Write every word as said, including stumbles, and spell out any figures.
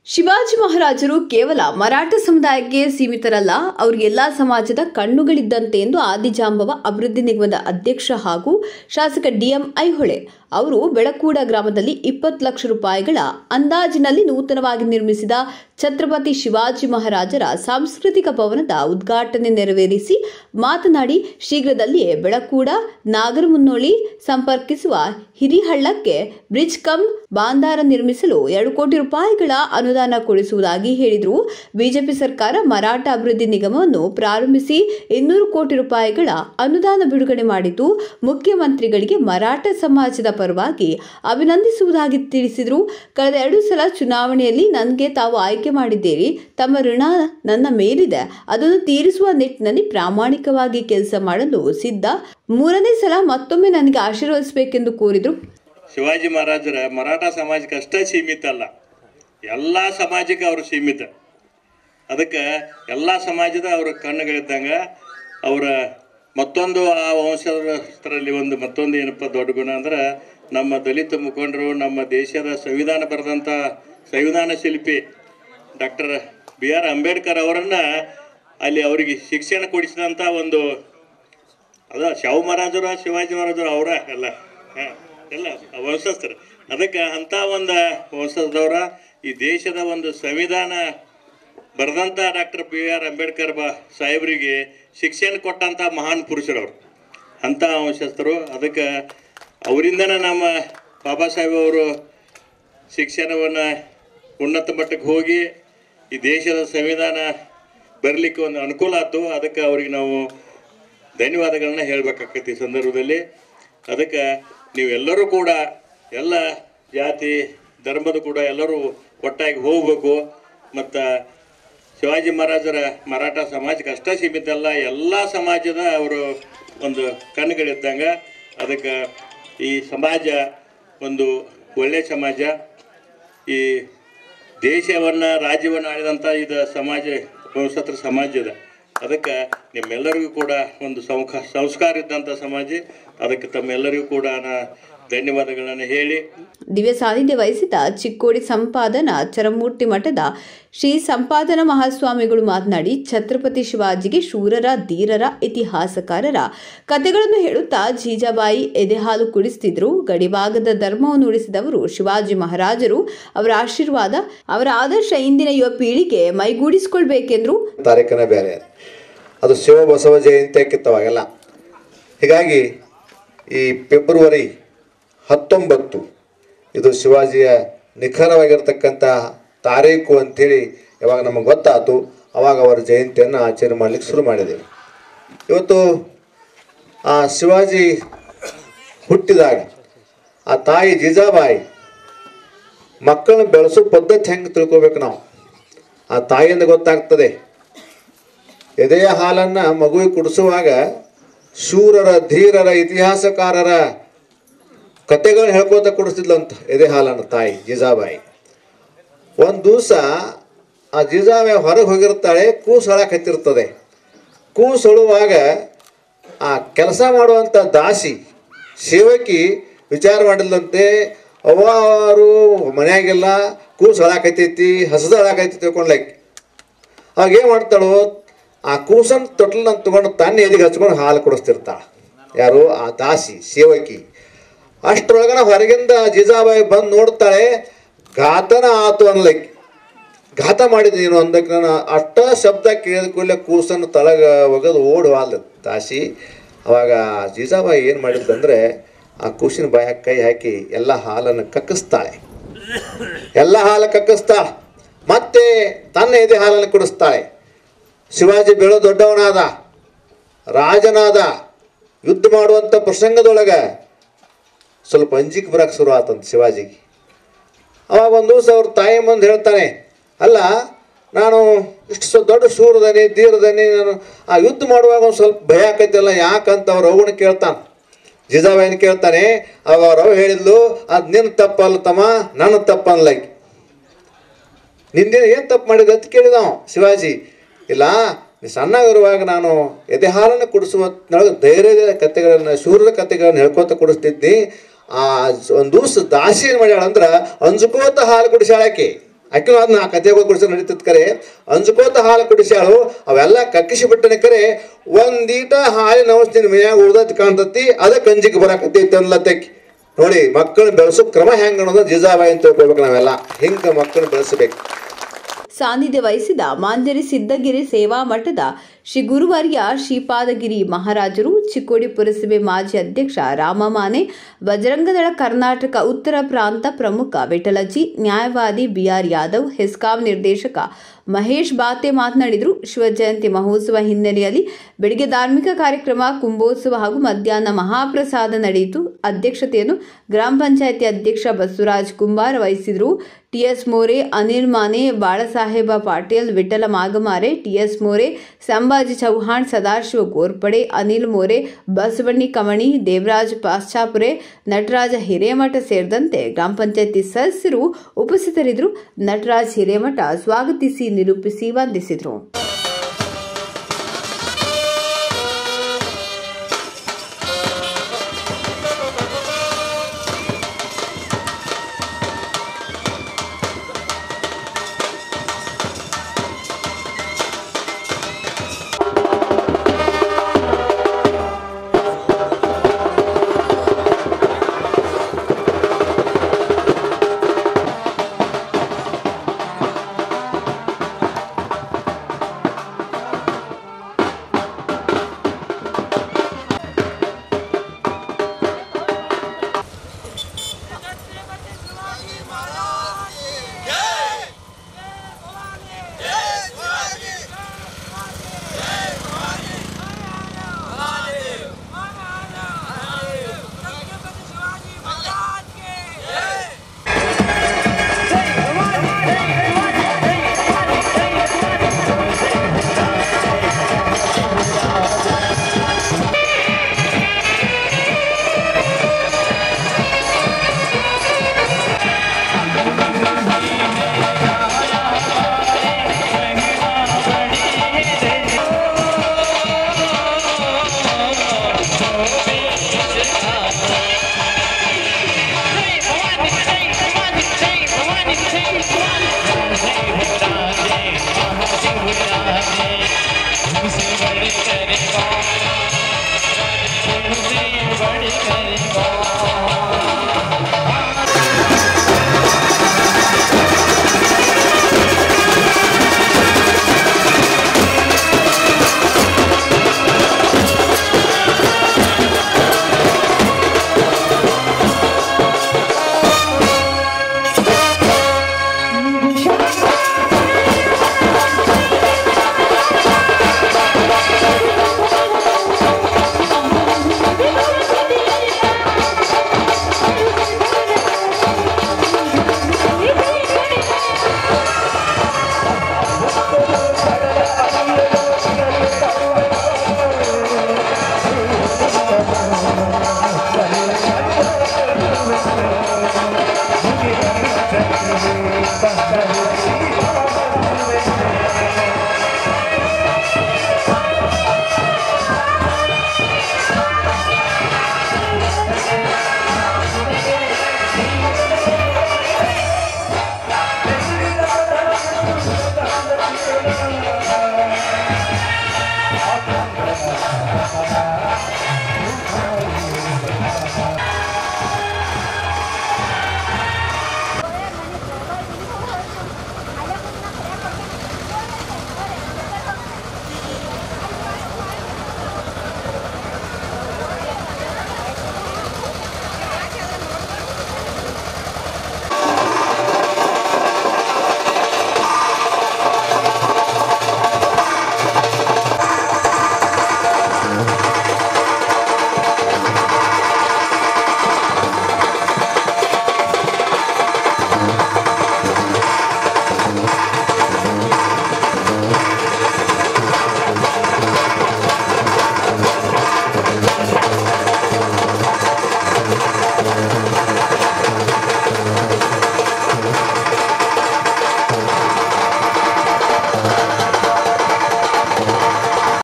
ಶಿವಾಜಿ ಮಹಾರಾಜರು ಕೇವಲ ಮರಾಠ ಸಮುದಾಯಕ್ಕೆ ಸೀಮಿತರಲ್ಲ, ಅವರು ಎಲ್ಲಾ ಸಮಾಜದ ಕಣ್ಣುಗಳಿದ್ದಂತೆ ಎಂದು ಆದಿಜಾಂಬವ ಅಭಿವೃದ್ಧಿ ನಿಗಮದ ಅಧ್ಯಕ್ಷ ಹಾಗೂ ಶಾಸಕ ಡಿಎಂ ಐಹೊಳೆ ಅವರು ಬೆಳಕೂಡ ಗ್ರಾಮದಲ್ಲಿ ಇಪ್ಪತ್ತು ಲಕ್ಷ ರೂಪಾಯಿಗಳ ಅಂದಾಜಿನಲ್ಲಿ ನೂತನವಾಗಿ ನಿರ್ಮಿಸಿದ ಛತ್ರಪತಿ ಶಿವಾಜಿ ಮಹಾರಾಜರ ಸಾಂಸ್ಕೃತಿಕ ಭವನದ ಉದ್ಘಾಟನೆ ನೆರವೇರಿಸಿ ಮಾತನಾಡಿ, ಶೀಘ್ರದಲ್ಲಿಯೇ ಬೆಳಕೂಡ ನಾಗರಮುನ್ನೋಳಿ ಸಂಪರ್ಕಿಸುವ ಹಿರಿಹಳ್ಳಕ್ಕೆ ಬ್ರಿಡ್ಜ್ ಕಮ್ ಬಾಂದಾರ ನಿರ್ಮಿಸಲು ಎರಡು ಕೋಟಿ ರೂಪಾಯಿಗಳ ಅನುದಾನ ಕೊಡಿಸುವುದಾಗಿ ಹೇಳಿದರು. ಬಿಜೆಪಿ ಸರ್ಕಾರ ಮರಾಠ ಅಭಿವೃದ್ಧಿ ನಿಗಮವನ್ನು ಪ್ರಾರಂಭಿಸಿ ಇನ್ನೂರು ಕೋಟಿ ರೂಪಾಯಿಗಳ ಅನುದಾನ ಬಿಡುಗಡೆ ಮಾಡಿದ್ದು, ಮುಖ್ಯಮಂತ್ರಿಗಳಿಗೆ ಮರಾಠ ಸಮಾಜದ ಪರವಾಗಿ ಅಭಿನಂದಿಸುವುದಾಗಿ ತಿಳಿಸಿದರು. ಕಳೆದ ಎರಡು ಸಲ ಚುನಾವಣೆಯಲ್ಲಿ ನನಗೆ ತಾವು ಆಯ್ಕೆ ಮಾಡಿದ್ದೀರಿ, ತಮ್ಮ ಋಣ ನನ್ನ ಮೇಲಿದೆ, ಅದನ್ನು ತೀರಿಸುವ ನಿಟ್ಟಿನಲ್ಲಿ ಪ್ರಾಮಾಣಿಕವಾಗಿ ಕೆಲಸ ಮಾಡಲು ಸಿದ್ಧ. ಮೂರನೇ ಸಲ ಮತ್ತೊಮ್ಮೆ ನನಗೆ ಆಶೀರ್ವದಿಸಬೇಕೆಂದು ಕೋರಿದರು. ಶಿವಾಜಿ ಮಹಾರಾಜರ ಮರಾಠ ಸಮಾಜಕ್ಕೆ ಅಷ್ಟೇ ಸೀಮಿತ ಅಲ್ಲ, ಎಲ್ಲ ಸಮಾಜಕ್ಕೆ ಅವರು ಸೀಮಿತ. ಅದಕ್ಕೆ ಎಲ್ಲ ಸಮಾಜದ ಅವ್ರ ಕಣ್ಣುಗಳಿದ್ದಂಗೆ ಅವರ ಮತ್ತೊಂದು ಆ ವಂಶಸ್ಥರಲ್ಲಿ ಒಂದು ಮತ್ತೊಂದು ಏನಪ್ಪ ದೊಡ್ಡ ಗುಣ ಅಂದ್ರೆ, ನಮ್ಮ ದಲಿತ ಮುಖಂಡರು, ನಮ್ಮ ದೇಶದ ಸಂವಿಧಾನ ಬರೆದಂಥ ಸಂವಿಧಾನ ಶಿಲ್ಪಿ ಡಾಕ್ಟರ್ ಬಿ ಆರ್ ಅಂಬೇಡ್ಕರ್ ಅವರನ್ನು ಅಲ್ಲಿ ಅವರಿಗೆ ಶಿಕ್ಷಣ ಕೊಡಿಸಿದಂಥ ಒಂದು ಅದ ಶಾಹು ಮಹಾರಾಜರು ಶಿವಾಜಿ ಮಹಾರಾಜರು ಅವರ ಎಲ್ಲ ಎಲ್ಲ ವಂಶಸ್ಥರು. ಅದಕ್ಕೆ ಅಂಥ ಒಂದು ವಂಶದವರ ಈ ದೇಶದ ಒಂದು ಸಂವಿಧಾನ ಬರೆದಂಥ ಡಾಕ್ಟರ್ ಬಿ ಆರ್ ಅಂಬೇಡ್ಕರ್ ಬಾ ಸಾಹೇಬರಿಗೆ ಶಿಕ್ಷಣ ಕೊಟ್ಟಂಥ ಮಹಾನ್ ಪುರುಷರವರು, ಅಂಥ ವಂಶಸ್ಥರು. ಅದಕ್ಕೆ ಅವರಿಂದನೇ ನಮ್ಮ ಬಾಬಾ ಸಾಹೇಬ್ ಅವರು ಶಿಕ್ಷಣವನ್ನು ಉನ್ನತ ಮಟ್ಟಕ್ಕೆ ಹೋಗಿ ಈ ದೇಶದ ಸಂವಿಧಾನ ಬರಲಿಕ್ಕೆ ಒಂದು ಅನುಕೂಲ ಆಯ್ತು. ಅದಕ್ಕೆ ಅವ್ರಿಗೆ ನಾವು ಧನ್ಯವಾದಗಳನ್ನ ಹೇಳಬೇಕಾಗ್ತೈತಿ ಈ ಸಂದರ್ಭದಲ್ಲಿ. ಅದಕ್ಕೆ ನೀವೆಲ್ಲರೂ ಕೂಡ ಎಲ್ಲ ಜಾತಿ ಧರ್ಮದ ಕೂಡ ಎಲ್ಲರೂ ಒಟ್ಟಾಗಿ ಹೋಗಬೇಕು. ಮತ್ತು ಶಿವಾಜಿ ಮಹಾರಾಜರ ಮರಾಠ ಸಮಾಜಕ್ಕೆ ಅಷ್ಟೇ ಸೀಮಿತ ಅಲ್ಲ, ಎಲ್ಲ ಸಮಾಜದ ಅವರು ಒಂದು ಕಣ್ಣುಗಳಿದ್ದಂಗೆ. ಅದಕ್ಕೆ ಈ ಸಮಾಜ ಒಂದು ಒಳ್ಳೆಯ ಸಮಾಜ, ಈ ದೇಶವನ್ನು ರಾಜ್ಯವನ್ನು ಆಳಿದಂಥ ಇದು ಸಮಾಜ ವಂಶಸ್ಥರ ಸಮಾಜದ. ಅದಕ್ಕೆ ನಿಮ್ಮೆಲ್ಲರಿಗೂ ಕೂಡ ಒಂದು ಸಂಖ ಸಂಸ್ಕಾರ ಇದ್ದಂಥ ಸಮಾಜ. ಅದಕ್ಕೆ ತಮ್ಮೆಲ್ಲರಿಗೂ ಕೂಡ ನಾ ಧನ್ಯವಾದಗಳನ್ನು ಹೇಳಿ ದಿವ್ಯ ಸಾನ್ನಿಧ್ಯ ವಹಿಸಿದ ಚಿಕ್ಕೋಡಿ ಸಂಪಾದನಾ ಚರಮೂರ್ತಿ ಮಠದ ಶ್ರೀ ಸಂಪಾದನ ಮಹಾಸ್ವಾಮಿಗಳು ಮಾತನಾಡಿ, ಛತ್ರಪತಿ ಶಿವಾಜಿಗೆ ಶೂರರ ಧೀರರ ಇತಿಹಾಸಕಾರರ ಕಥೆಗಳನ್ನು ಹೇಳುತ್ತಾ ಜೀಜಾಬಾಯಿ ಎದೆಹಾಲು ಕುಡಿಸುತ್ತಿದ್ದರು. ಗಡಿಭಾಗದ ಧರ್ಮವನ್ನು ಉಳಿಸಿದವರು ಶಿವಾಜಿ ಮಹಾರಾಜರು. ಅವರ ಆಶೀರ್ವಾದ, ಅವರ ಆದರ್ಶ ಇಂದಿನ ಯುವ ಪೀಳಿಗೆ ಮೈಗೂಡಿಸಿಕೊಳ್ಬೇಕೆಂದ್ರು. ತಾರೀಖನ ಬೇರೆ ಅದು ಶಿವ ಬಸವ ಜಯಂತಿ ಕಿತ್ತವಾಗೆಲ್ಲ. ಹೀಗಾಗಿ ಈ ಫೆಬ್ರವರಿ ಹತ್ತೊಂಬತ್ತು ಇದು ಶಿವಾಜಿಯ ನಿಖರವಾಗಿರ್ತಕ್ಕಂಥ ತಾರೀಕು ಅಂಥೇಳಿ ಯಾವಾಗ ನಮಗೆ ಗೊತ್ತಾಯ್ತು, ಆವಾಗ ಅವರ ಜಯಂತಿಯನ್ನು ಆಚರಣೆ ಮಾಡಲಿಕ್ಕೆ ಶುರು ಮಾಡಿದ್ದೇವೆ. ಇವತ್ತು ಆ ಶಿವಾಜಿ ಹುಟ್ಟಿದಾಗ ಆ ತಾಯಿ ಜೀಜಾಬಾಯಿ ಮಕ್ಕಳನ್ನ ಬೆಳೆಸೋ ಪದ್ಧತಿ ಹೆಂಗೆ ತಿಳ್ಕೊಬೇಕು ನಾವು. ಆ ತಾಯಿಯಿಂದ ಗೊತ್ತಾಗ್ತದೆ. ಎದೆಯ ಹಾಲನ್ನು ಮಗುವಿಗೆ ಕುಡಿಸುವಾಗ ಶೂರರ ಧೀರರ ಇತಿಹಾಸಕಾರರ ಕತೆಗಳು ಹೇಳ್ಕೋತ ಕುಡಿಸ್ತಿದ್ಲಂತ ಎದೆ ಹಾಲನ್ನು ತಾಯಿ ಜೀಜಾಬಾಯಿ. ಒಂದು ದಿವಸ ಆ ಜೀಜಾಬಾಯಿ ಹೊರಗೆ ಹೋಗಿರ್ತಾಳೆ, ಕೂಸು ಹೊಳಕ್ಕೆ ಹತ್ತಿರ್ತದೆ. ಕೂಸು ಹೊಳುವಾಗ ಆ ಕೆಲಸ ಮಾಡುವಂಥ ದಾಸಿ ಸೇವಕಿ ವಿಚಾರ ಮಾಡಿದ್ಲಂತೆ, ಅವರು ಮನೆಯಾಗೆಲ್ಲ ಕೂಸು ಹೊಳಕೈತೈತಿ, ಹಸದ ಹೊಳಕೈತಿ ತಿಳ್ಕೊಂಡ್ಲೈಕಿ. ಅವಾಗ ಏನು ಮಾಡ್ತಾಳು, ಆ ಕೂಸನ್ನು ತೊಟ್ಲನ್ನ ತೊಗೊಂಡು ತನ್ನ ಎದೆಗೆ ಹಚ್ಕೊಂಡು ಹಾಲು ಕುಡಿಸ್ತಿರ್ತಾಳೆ. ಯಾರು? ಆ ದಾಸಿ ಸೇವಕಿ. ಅಷ್ಟರೊಳಗನ ಹೊರಗಿಂದ ಜೀಜಾಬಾಯಿ ಬಂದು ನೋಡ್ತಾಳೆ, ಘಾತನ ಆತು ಅನ್ಲೈಕ್. ಘಾತ ಮಾಡಿದ್ದು ನೀನು ಅಂದಕ್ಕೆ ನಾನು ಅಷ್ಟ ಶಬ್ದ ಕೇಳಿದ ಕೂಡಲೇ ಕೂಸನ್ನು ತಳಗ ಒಗೆದು ಓಡುವಾಲ್ ದಾಸಿ. ಅವಾಗ ಜೀಜಾಬಾಯಿ ಏನು ಮಾಡಿದ್ದಂದರೆ ಆ ಕೂಸಿನ ಬಾಯ ಕೈ ಹಾಕಿ ಎಲ್ಲ ಹಾಲನ್ನು ಕಕ್ಕಿಸ್ತಾಳೆ. ಎಲ್ಲ ಹಾಲು ಕಕ್ಕಿಸ್ತಾಳೆ, ಮತ್ತೆ ತನ್ನ ಎದೆ ಹಾಲನ್ನು ಕುಡಿಸ್ತಾಳೆ. ಶಿವಾಜಿ ಬೆಳೋ ದೊಡ್ಡವನಾದ, ರಾಜನಾದ, ಯುದ್ಧ ಮಾಡುವಂಥ ಪ್ರಸಂಗದೊಳಗೆ ಸ್ವಲ್ಪ ಅಂಜಿಕೆ ಬರೋಕ್ಕೆ ಶುರು ಆತಂತ ಶಿವಾಜಿಗೆ. ಅವಾಗ ಒಂದು ದಿವಸ ಅವ್ರ ತಾಯಿ ಮುಂದೆ ಹೇಳ್ತಾನೆ, ಅಲ್ಲ ನಾನು ಇಷ್ಟು ದೊಡ್ಡ ಶೂರದನಿ ಧೀರದನಿ, ನಾನು ಆ ಯುದ್ಧ ಮಾಡುವಾಗ ಒಂದು ಸ್ವಲ್ಪ ಭಯ ಆಕೈತಿಲ್ಲ ಯಾಕಂತ ಅವ್ರ ಅವನ ಕೇಳ್ತಾನೆ. ಜೀಜಾಬಾಯಿನ ಕೇಳ್ತಾನೆ. ಅವಾಗ ಅವ್ರ ಅವ ಹೇಳಿದ್ಲು, ಅದು ನಿನ್ನ ತಪ್ಪಲ್ಲ ತಮ್ಮ, ನನ್ನ ತಪ್ಪನ್ಲೈಕ್. ನಿಂದೇನು ಏನು ತಪ್ಪು ಮಾಡಿದೆ ಅಂತ ಕೇಳಿದ ಶಿವಾಜಿ. ಇಲ್ಲ, ನೀ ಸಣ್ಣವಿರುವಾಗ ನಾನು ಎದೆ ಹಾಲನ್ನು ಕುಡಿಸುವ ಧೈರ್ಯದ ಕಥೆಗಳನ್ನು ಶೂರದ ಕಥೆಗಳನ್ನು ಹೇಳ್ಕೊತ ಕುಡಿಸ್ತಿದ್ನಿ. ಆ ಒಂದು ದಿವಸ ದಾಸಿ ಏನು ಮಾಡ್ಯಾಳಂದ್ರೆ ಅಂಜುಕೋತ ಹಾಲು ಕುಡಿಸಾಳಾಕಿ. ಅಕ್ಕಿನೂ ಅದನ್ನ ಕತೆಗಳು ಕುಡಿಸ ನಡೀತದ ಕರೆ ಅಂಜ್ಕೋತ ಹಾಲು ಕುಡಿಸ್ಯಾಳು ಅವೆಲ್ಲ ಕಕ್ಕಿಸಿ ಬಿಟ್ಟನೆ ಕರೆ ಒಂದೀಟ ಹಾಲಿನ ಔಷಧಿನ ಮೇಯಾಗ ಉಳ್ದತ್ ಕಾಣ್ತತಿ ಅದ ಕಂಜಿಗೆ ಬರಾಕತ್ತೈತಿ ಅನ್ಲತ್ತಕ್ಕಿ ನೋಡಿ ಮಕ್ಕಳನ್ನ ಬೆಳೆಸೋ ಕ್ರಮ ಹೆಂಗ ಅನ್ನೋದು ಜಿಜಾಬಾಯಿ ಅಂತ ತಿಳ್ಕೊಳ್ಬೇಕು ನಾವೆಲ್ಲ ಹಿಂಗೆ ಮಕ್ಕಳನ್ನ ಬೆಳೆಸಬೇಕು. ಸಾನ್ನಿಧ್ಯ ವಹಿಸಿದ ಮಾಂಜರಿ ಸಿದ್ದಗಿರಿ ಸೇವಾ ಮಠದ ಶ್ರೀ ಗುರುವರ್ಯ ಶ್ರೀಪಾದಗಿರಿ ಮಹಾರಾಜರು, ಚಿಕ್ಕೋಡಿ ಪುರಸಭೆ ಮಾಜಿ ಅಧ್ಯಕ್ಷ ರಾಮಮಾನೆ, ಬಜರಂಗದಳ ಕರ್ನಾಟಕ ಉತ್ತರ ಪ್ರಾಂತ ಪ್ರಮುಖ ವಿಠಲಜಿ, ನ್ಯಾಯವಾದಿ ಬಿಆರ್ ಯಾದವ್, ಹೆಸ್ಕಾಂ ನಿರ್ದೇಶಕ ಮಹೇಶ್ ಬಾತೆ ಮಾತನಾಡಿದರು. ಶಿವಜಯಂತಿ ಮಹೋತ್ಸವ ಹಿನ್ನೆಲೆಯಲ್ಲಿ ಬೆಳಗ್ಗೆ ಧಾರ್ಮಿಕ ಕಾರ್ಯಕ್ರಮ, ಕುಂಭೋತ್ಸವ ಹಾಗೂ ಮಧ್ಯಾಹ್ನ ಮಹಾಪ್ರಸಾದ ನಡೆಯಿತು. ಅಧ್ಯಕ್ಷತೆಯನ್ನು ಗ್ರಾಮ ಪಂಚಾಯಿತಿ ಅಧ್ಯಕ್ಷ ಬಸವರಾಜ್ ಕುಂಬಾರ ವಹಿಸಿದರು. ಟಿಎಸ್ ಮೋರೆ, ಅನಿಲ್ ಮಾನೆ, ಬಾಳಸಾಹೇಬ ಪಾಟೀಲ್, ವಿಠಲ ಮಾಗಮಾರೆ, ಟಿಎಸ್ ಮೋರೆ, ಸಂಭಾಜಿ ಚೌಹಾಣ್, ಸದಾಶಿವ ಗೋರ್ಪಡೆ, ಅನಿಲ್ ಮೋರೆ, ಬಸವಣ್ಣಿ ಕಮಣಿ, ದೇವರಾಜ್ ಪಾಶ್ಚಾಪುರೆ, ನಟರಾಜ ಹಿರೇಮಠ ಸೇರಿದಂತೆ ಗ್ರಾಮ ಪಂಚಾಯಿತಿ ಸದಸ್ಯರು ಉಪಸ್ಥಿತರಿದ್ದರು. ನಟರಾಜ್ ಹಿರೇಮಠ ಸ್ವಾಗತಿಸಿ ನಿರೂಪಿಸಿ ವಂದಿಸಿದರು. Bye.